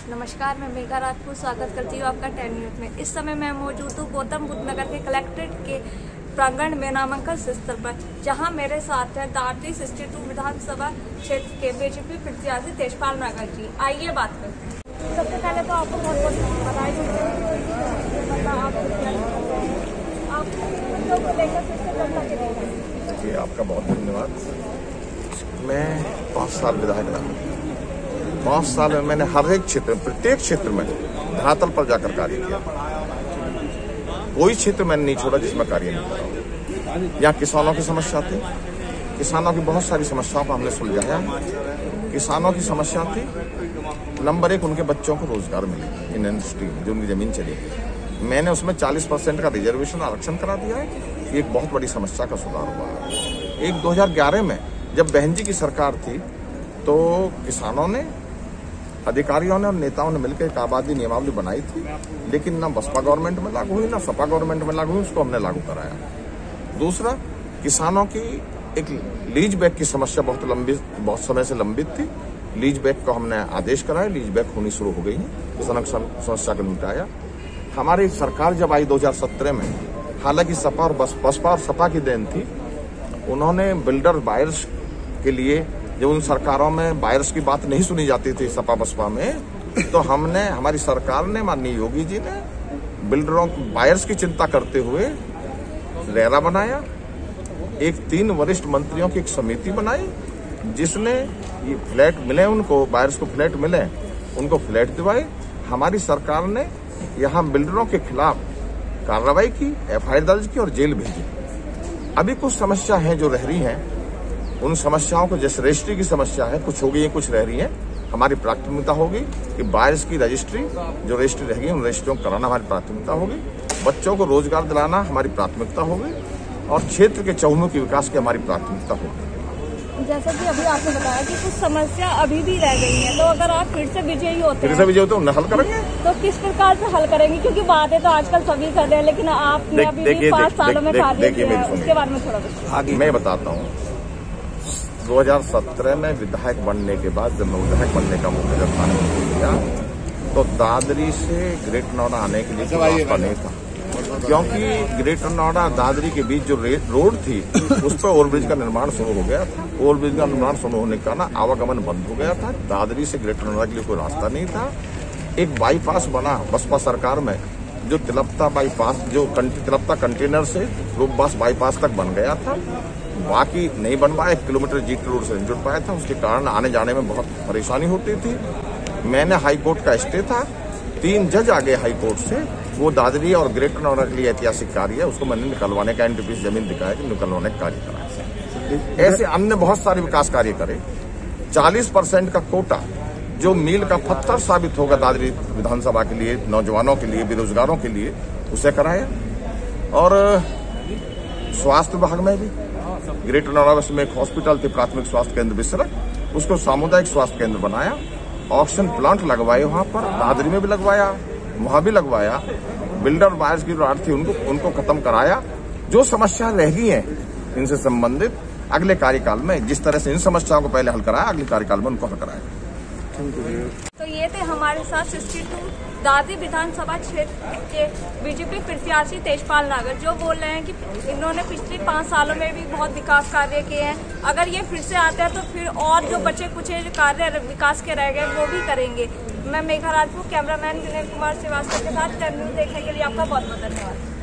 नमस्कार, मैं मेघा राजपूत स्वागत करती हूँ आपका 10 न्यूज़ में। इस समय मैं मौजूद हूँ गौतम बुद्ध नगर के कलेक्ट्रेट के प्रांगण में नामांकन स्थल पर, जहां मेरे साथ है दादरी 62 विधानसभा क्षेत्र के बीजेपी प्रत्याशी तेजपाल नागर जी। आइए बात करते हैं। सबसे पहले तो आपको बहुत बहुत बधाई जी, आपका बहुत धन्यवाद। मैं 5 साल विधायक रहा। 5 साल में मैंने हर एक क्षेत्र, प्रत्येक क्षेत्र में धरातल पर जाकर कार्य किया। कोई क्षेत्र मैंने नहीं छोड़ा जिसमें कार्य नहीं करा। यहाँ किसानों की समस्या थी, किसानों की बहुत सारी समस्याओं को हमने सुलझाया। किसानों की समस्या थी नंबर 1, उनके बच्चों को रोजगार मिले इन इंडस्ट्री में जो उनकी जमीन चली। मैंने उसमें 40% का रिजर्वेशन आरक्षण करा दिया है। एक बहुत बड़ी समस्या का सुधार हुआ है। 2011 में जब बहन जी की सरकार थी तो किसानों ने, अधिकारियों ने और नेताओं ने मिलकर एक आबादी नियमावली बनाई थी, लेकिन ना बसपा गवर्नमेंट में लागू हुई ना सपा गवर्नमेंट में लागू हुई। उसको हमने लागू कराया। दूसरा, किसानों की एक लीज बैक की समस्या बहुत समय से लंबित थी। लीज बैक को हमने आदेश कराया, लीज बैक होनी शुरू हो गई है। किसानों की समस्या को निपटाया। हमारी सरकार जब आई 2017 में, हालांकि सपा और बसपा और सपा की देन थी, उन्होंने बिल्डर बायर्स के लिए, जब उन सरकारों में बायर्स की बात नहीं सुनी जाती थी सपा बसपा में, तो हमारी सरकार ने, माननीय योगी जी ने बिल्डरों बायर्स की चिंता करते हुए रेरा बनाया। 3 वरिष्ठ मंत्रियों की एक समिति बनाई जिसने ये फ्लैट मिले, उनको बायर्स को फ्लैट मिले, उनको फ्लैट दिवाए। हमारी सरकार ने यहाँ बिल्डरों के खिलाफ कार्रवाई की, FIR दर्ज की और जेल भेजी। अभी कुछ समस्या है जो रह रही हैं, उन समस्याओं को, जैसे रजिस्ट्री की समस्या है, कुछ हो गई है, कुछ रह रही है। हमारी प्राथमिकता होगी कि बायर्स की रजिस्ट्री, जो रजिस्ट्री रह गई उन रजिस्ट्रियों को कराना हमारी प्राथमिकता होगी। बच्चों को रोजगार दिलाना हमारी प्राथमिकता होगी और क्षेत्र के चहुमुखी विकास की हमारी प्राथमिकता होगी। जैसा कि अभी आपने बताया कि कुछ समस्या अभी भी रह गई है, तो अगर आप फिर से विजयी होते हैं हल करेंगे, तो किस प्रकार से हल करेंगे? क्योंकि वादे तो आजकल सभी कर रहे हैं, लेकिन आपने अभी भी 5 सालों में कार्य किया है, उसके बारे में थोड़ा आगे मैं बताता हूँ। 2017 में विधायक बनने के बाद, जब मैं विधायक बनने का मुख्य स्थान किया, तो दादरी से ग्रेटर नोएडा आने के लिए रास्ता नहीं था, क्योंकि ग्रेटर नोएडा दादरी के बीच जो रोड थी उस पर ओवरब्रिज का निर्माण शुरू हो गया था। ओवरब्रिज का निर्माण शुरू होने का ना आवागमन बंद हो गया था। दादरी से ग्रेटर नोएडा के लिए कोई रास्ता नहीं था। एक बाईपास बना बसपा सरकार में, जो तिलपता बाईपास, जो तिलपता कंटेनर से रूपबास बाईपास तक बन गया था, बाकी नहीं बन पाया। 1 किलोमीटर जीटी रोड से नहीं जुड़ पाया था। उसके कारण आने जाने में बहुत परेशानी होती थी। मैंने हाई कोर्ट का स्टे था, 3 जज आ गए हाई कोर्ट से, वो दादरी और ग्रेटर नोएडा के लिए ऐतिहासिक कार्य है, उसको मैंने निकलवाने का NTPC जमीन दिखाया कि निकलवाने का कार्य करा। ऐसे अन्य बहुत सारे विकास कार्य करे। 40% का कोटा जो मील का पत्थर साबित होगा दादरी विधानसभा के लिए, नौजवानों के लिए, बेरोजगारों के लिए, उसे कराया। और स्वास्थ्य विभाग में भी ग्रेटर नोएडा में एक हॉस्पिटल थी, प्राथमिक स्वास्थ्य केंद्र विसरक, उसको सामुदायिक स्वास्थ्य केंद्र बनाया। ऑक्सीजन प्लांट लगवाए वहां पर, दादरी में भी लगवाया, वहां भी लगवाया। बिल्डर बायर्स की जो आड़ थी उनको खत्म कराया। जो समस्या रह गई है इनसे संबंधित, अगले कार्यकाल में जिस तरह से इन समस्याओं को पहले हल कराया, अगले कार्यकाल में उनको हल कराया। तो ये थे हमारे साथ 62 दादरी विधानसभा क्षेत्र के बीजेपी प्रत्याशी तेजपाल नागर, जो बोल रहे हैं कि इन्होंने पिछले 5 सालों में भी बहुत विकास कार्य किए हैं। अगर ये फिर से आते हैं तो फिर और जो बचे कुछ कार्य विकास के रह गए वो भी करेंगे। मैं मेघा राजपूत, कैमरामैन विनय कुमार श्रीवास्तव के साथ 10 न्यूज़ देखने के लिए आपका बहुत बहुत धन्यवाद।